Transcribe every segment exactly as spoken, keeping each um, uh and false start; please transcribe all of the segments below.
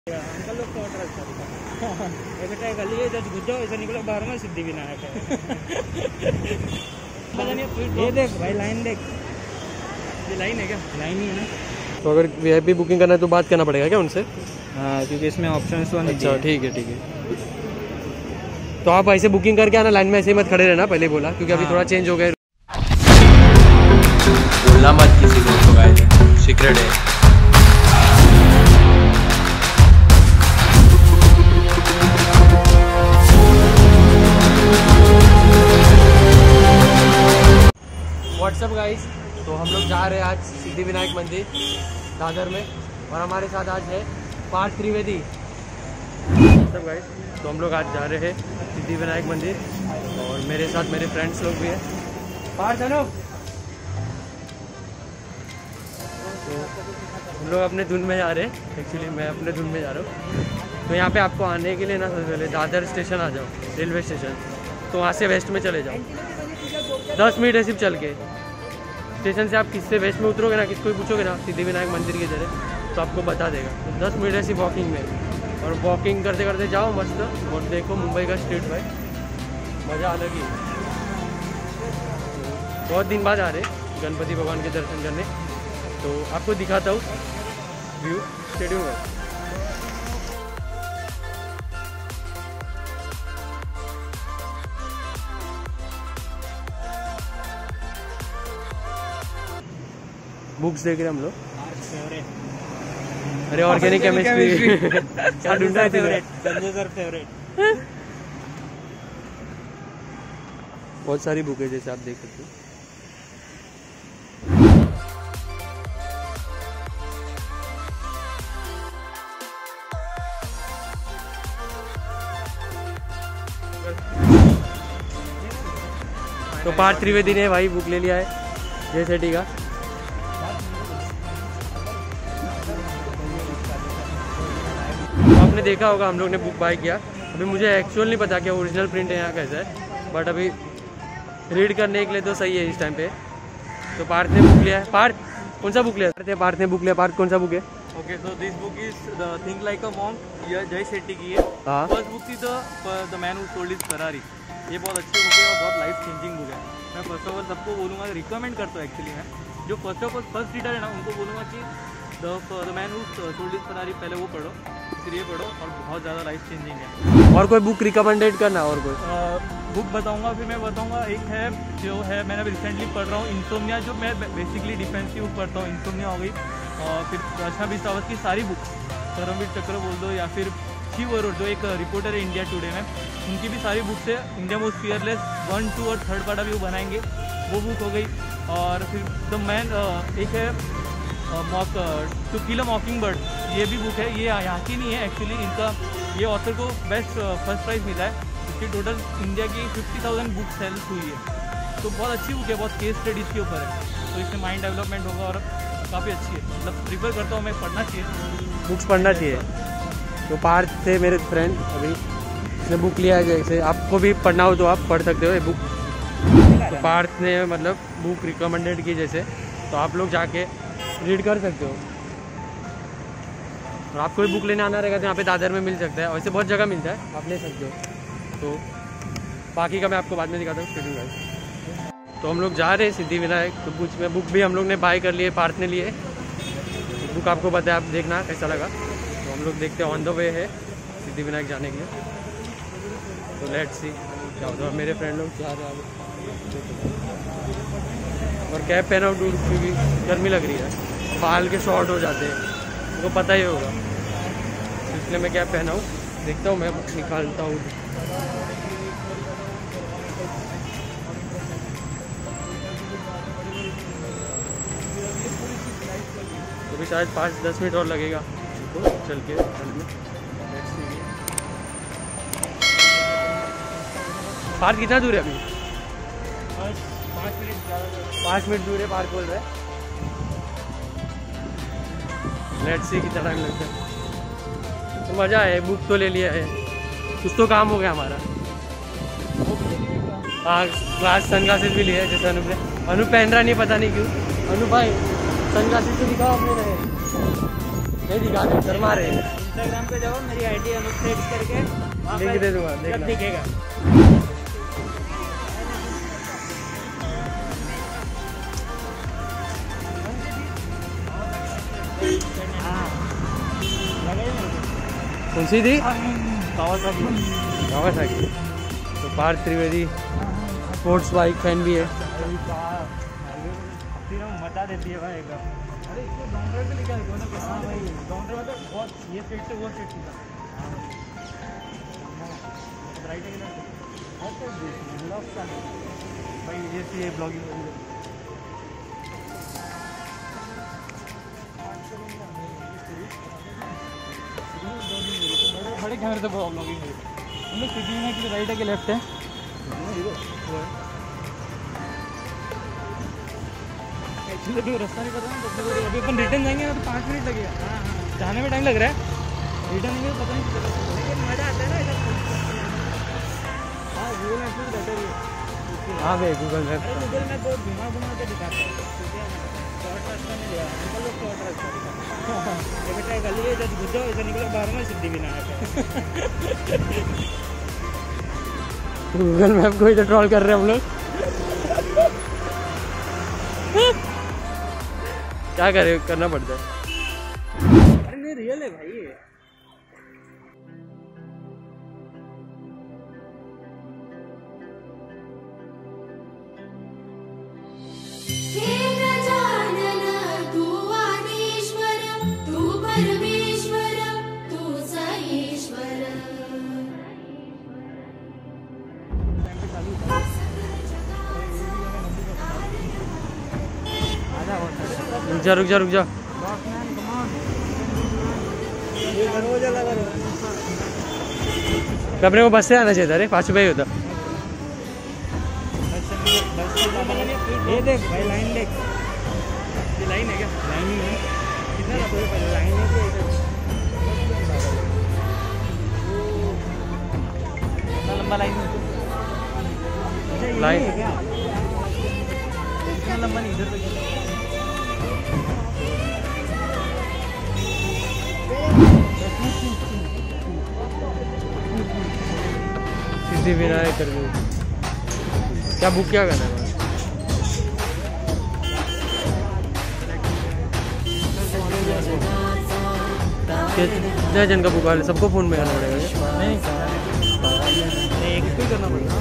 Uncle लोग का order अच्छा बेटा गली है जब घुस जाओ ऐसा निकलो बाहर में सिद्धि विनायक है। ये देख भाई लाइन देख, ये लाइन है क्या? लाइन ही है ना। तो अगर वीआईपी बुकिंग करना है तो बात करना पड़ेगा क्या उनसे? हाँ क्योंकि इसमें ऑप्शन तो नहीं। अच्छा ठीक है ठीक है। तो आप ऐसे बुकिंग करके आना, लाइन में ऐसे ही मत खड़े रहना, पहले बोला क्योंकि अभी थोड़ा चेंज हो गया। बोलना मत किसी को, गाइस सीक्रेट है। व्हाट्सअप गाइस, तो हम लोग जा रहे हैं आज सिद्धि विनायक मंदिर दादर में, और हमारे साथ आज है पार्थ त्रिवेदी। व्हाट्सअप गाइस, तो हम लोग आज जा रहे हैं सिद्धि विनायक मंदिर और मेरे साथ मेरे फ्रेंड्स लोग भी हैं। पार्थ हेलो। तो हम लोग अपने धुन में जा रहे हैं, एक्चुअली मैं अपने धुन में जा रहा हूँ। तो यहाँ पे आपको आने के लिए ना सबसे पहले दादर स्टेशन आ जाओ, रेलवे स्टेशन। तो वहाँ से वेस्ट में चले जाओ, दस मिनट है सिर्फ चल के। स्टेशन से आप किससे वेस्ट में उतरोगे ना, किसको भी पूछोगे ना सिद्धि विनायक मंदिर की तरह, तो आपको बता देगा। तो दस मिनट है सिर्फ वॉकिंग में, और वॉकिंग करते करते जाओ मस्त, और देखो मुंबई का स्ट्रीट भाई, मज़ा अलग ही। बहुत दिन बाद आ रहे गणपति भगवान के दर्शन करने, तो आपको दिखाता हूँ व्यू। शेड्यूल में बुक्स देख रहे हैं हम लोग। अरे ऑर्गेनिक केमिस्ट्री क्या ढूंढा है फेवरेट? Sanjay sir favourite. बहुत सारी बुक है जैसे आप देख सकते हो। तो पार्थ त्रिवेदी ने भाई बुक ले लिया है जय सेठी का। आपने देखा होगा हम लोग ने बुक बाय किया। अभी मुझे एक्चुअल नहीं पता कि ओरिजिनल प्रिंट है यहाँ कैसा है, बट अभी रीड करने के लिए तो सही है इस टाइम पे। तो पार्थ ने बुक लिया है। पार्थ कौन सा बुक लिया है? पार्थ ने बुक लिया। पार्थ कौन सा बुक है? Okay, so this book is the think like a monk, ये जय सेठी की है। फर्स्ट बुक थी the man who sold his Ferrari. ये बहुत अच्छी बुक है और बहुत लाइफ चेंजिंग बुक है। मैं फर्स्ट ऑफ ऑल सबको बोलूँगा, रिकमेंड करता हूँ एक्चुअली। मैं जो first of all first reader है ना, उनको बोलूँगा कि the man who sold his Ferrari पहले वो पढ़ो, फिर ये पढ़ो, और बहुत ज़्यादा लाइफ चेंजिंग है। और कोई बुक रिकमेंडेड करना? और कोई बुक बताऊंगा, फिर मैं बताऊंगा। एक है जो है मैंने अभी रिसेंटली पढ़ रहा हूँ, इंसोम्निया, जो मैं बेसिकली डिफेंसिव बुक पढ़ता हूँ। इंसोम्निया हो गई, और फिर रचना बिस्वास की सारी बुक, धर्मवीर चक्र बोल दो, या फिर शिव अरोड़ा जो एक रिपोर्टर है इंडिया टुडे में, उनकी भी सारी बुक्स है। India most fearless one two और थर्ड पार्ट अभी वो बनाएंगे, वो बुक हो गई। और फिर द मैन एक है mock to kill a mockingbird, ये भी बुक है। ये यहाँ की नहीं है एक्चुअली, इनका ये ऑथर को बेस्ट फर्स्ट प्राइज़ मिला है। इसकी टोटल इंडिया की फिफ्टी थाउजेंड बुक सेल्स हुई है। तो बहुत अच्छी बुक है, बहुत केस स्टडीज़ के ऊपर है, तो इससे माइंड डेवलपमेंट होगा और काफ़ी अच्छी है। मतलब प्रीफर करता हूँ मैं, पढ़ना चाहिए, बुक्स पढ़ना चाहिए। तो पार्थ थे मेरे फ्रेंड, अभी इसने बुक लिया है। जैसे आपको भी पढ़ना हो तो आप पढ़ सकते हो ये बुक। तो पार्थ ने मतलब बुक रिकमेंडेड की जैसे, तो आप लोग जाके रीड कर सकते हो। और आपको भी बुक लेने आना रहेगा तो यहाँ पे दादर में मिल सकता है, वैसे बहुत जगह मिलता है, आप ले सकते हो। तो बाकी का मैं आपको बाद में दिखाता हूँ। तो हम लोग जा रहे हैं सिद्धि विनायक, तो कुछ में बुक भी हम लोग ने बाय कर लिए, पार्थ ने लिए। तो बुक आपको पता है, आप देखना कैसा लगा। तो हम लोग देखते हैं, ऑन द वे है सिद्धि विनायक जाने के लिए। तो लेट्स सी क्या होता है। मेरे फ्रेंड लोग जा रहे हैं और कैप पहना हो दूर, क्योंकि गर्मी लग रही है, बाल के शॉर्ट हो जाते हैं, उनको पता ही होगा, इसलिए मैं कैप पहना हूँ। देखता हूँ मैं बुक निकालता हूँ। तो भी शायद पाँच दस मिनट और लगेगा तो चल के चलने। पार्क कितना दूर है अभी? पाँच मिनट पाँच मिनट दूर है, पार्क बोल रहा है। लेट्स सी कितना टाइम लगता है। तो मज़ा है, बुक तो ले लिया है, कुछ तो काम हो गया हमारा। हाँ, क्लास सन ग्लासेस भी लिए जैसे अनूप ने। अनूप पहन रहा नहीं, पता नहीं क्यों। अनूप भाई सन ग्लासेस तो दिखाओ अपने, नहीं दिखा रहे, शर्मा रहे। इंस्टाग्राम पे जाओ, मेरी आईडी अनुप सेट करके वहाँ लिंक पे दे दूंगा, सब देखना। दिखेगा। हाँ, लगे मेरे को। कौन सी थी? कावासाकी। कावासाकी। तो Parth Trivedi sports bike fan भी है। मजा देती है भाई एकदम। अरे इसको लॉन्ग पे लेके आए ना। हाँ भाई, लॉन्ग में तो बहुत ये सीट से वो सीट थी। राइट है ना? ब्लॉग का भाई ये सी ब्लॉगिंग बड़े कैमरे से ब्लॉगिंग है। हम लोग सिटी में कि राइट है कि लेफ्ट है? एक्चुअली तो रास्ता नहीं पता ना, तो अभी अपन रिटर्न जाएंगे ना तो पाँच मिनट लगेगा। हाँ हाँ, जाने में टाइम लग रहा है, रिटर्न नहीं पता नहीं चलेगा, लेकिन मज़ा आता है ना इधर। हाँ गूगल मैप में बेटर ही है। हाँ भाई गूगल मैप। अरे गूगल मैप बहुत घुमा घुमा के दिखाता है, शॉर्ट रास्ता नहीं लिया अंकल लोग, शॉर्ट रास्ता दिखा। ये बेटा गली है, जब घुस जाओ ऐसा निकलो बाहर में सिद्धि विनायक है। गूगल मैप को ही तो ट्रोल कर रहे हैं हम लोग। क्या करे, करना पड़ता है। अरे नहीं रियल है भाई ये। हे गजानन तू आदिश्वर, तू परमेश्वर, तू सईश्वर। रुक जा रुक जा रुक जा। अपने को बस से आना चाहिए था। अरे पाँच रुपये ही होता। ये देख भाई, लाइन देख, ये लाइन है क्या? लाइन ही है। कितना लाइन है कि इतना लंबा लाइन है? लाइन है क्या? इतना लंबा नहीं, इधर तक। सिद्धि विनायक कर दो। क्या बुक क्या करना है? कितने जन का बुक वाले सबको फोन में करना पड़ेगा क्या? नहीं नहीं, एक ही करना पड़ेगा।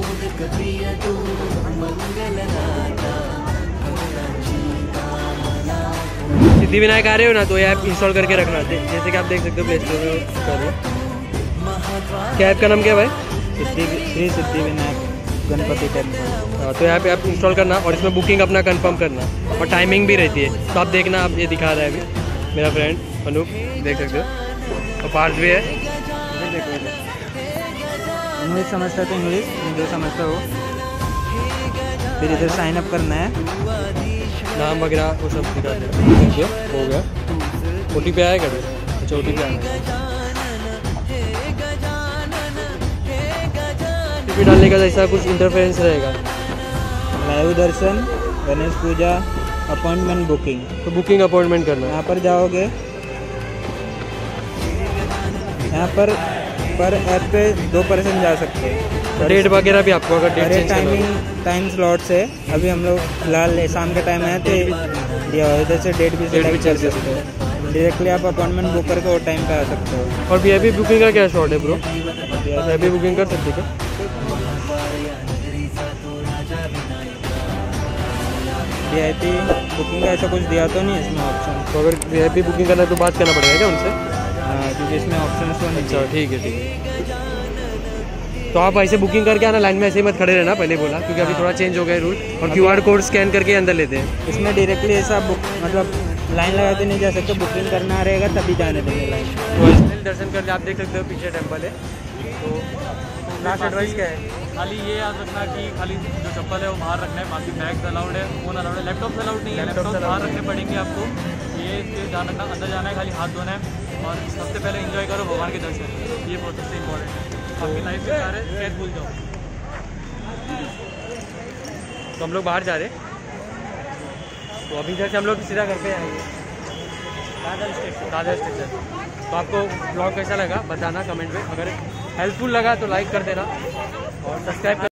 सिद्धि विनायक आ रहे हो ना तो ये ऐप इंस्टॉल करके रखना। जैसे कि आप देख सकते हो प्ले स्टोर में कर रहे हो। क्या ऐप का नाम क्या है भाई? सिद्धि श्री सिद्धि विनायक गणपति टेम्पल। हाँ, तो यहाँ पे आप इंस्टॉल करना और इसमें बुकिंग अपना कंफर्म करना और टाइमिंग भी रहती है। तो आप देखना, आप ये दिखा रहा है अभी मेरा फ्रेंड अनूप, देख सकते हो। और पार्थ भी है। इंग्लिश समझता है तो इंग्लिश, जो समझता हो। फिर इधर साइन अप करना है, नाम वगैरह वो सब दिखाते हैं। देखिए हो गया। ओ टी पी आया क्या? अच्छा ओ टी पी आया। ओ टी पी डालने का जैसा कुछ इंटरफेरेंस रहेगा। लाइव दर्शन, गणेश पूजा, अपॉइंटमेंट बुकिंग। तो बुकिंग अपॉइंटमेंट करना है। यहाँ पर जाओगे, यहाँ पर पर ऐप पे दो पर्सन जा सकते हैं। डेट वगैरह भी आपको अगर डेट अरे चेंज करना हो। टाइमिंग टाइम स्लॉट से अभी हम लोग फिलहाल शाम का टाइम है तो दिया हुआ है, इधर से डेट भी डेट भी सिलेक्ट चेंज कर कर सकते हो। डायरेक्टली आप अपॉइंटमेंट बुक करके वो टाइम पे आ सकते हो। और वी आई पी बुकिंग का क्या शॉर्ट है bro? V I P booking कर सकते क्या? वी आई पी बुकिंग का ऐसा कुछ दिया तो नहीं इसमें ऑप्शन? तो अगर वी आई पी बुकिंग करना है तो बात करना पड़ेगा क्या उनसे? हाँ, क्योंकि इसमें ऑप्शन तो नहीं। अच्छा ठीक है ठीक है। तो आप ऐसे बुकिंग करके आना, लाइन में ऐसे ही मत खड़े रहना, पहले बोला, क्योंकि अभी थोड़ा चेंज हो गया रूल। और क्यू आर कोड स्कैन करके अंदर लेते हैं। इसमें डायरेक्टली ऐसा बुक मतलब लाइन लगा के नहीं जा सकते, बुकिंग करना रहेगा तभी जाने देंगे लाइन। तो स्थल दर्शन कर ले, आप देख सकते हो पीछे टेम्पल है। तो लास्ट एडवाइस क्या है? खाली ये याद रखना कि खाली जो चप्पल है वो बाहर रखना है, बाकी बैग्स अलाउड है, फोन अलाउड है, लैपटॉप अलाउड नहीं है, Laptops लैपटॉप allowed बाहर रखने पड़ेंगे आपको। ये इसके ध्यान रखना, अंदर जाना है, खाली हाथ धोना है और सबसे पहले एंजॉय करो भगवान के दर्शन, ये बहुत सबसे इम्पोर्टेंट है। आपकी लाइफ के सारे स्ट्रेस भूल जाओ। तो हम लोग बाहर जा रहे हैं, तो अभी इधर से हम लोग सीधा घर पे आएंगे। दादर स्टेशन। दादर स्टेशन। तो आपको ब्लॉग कैसा लगा बताना कमेंट में, अगर हेल्पफुल लगा तो लाइक कर देना और सब्सक्राइब कर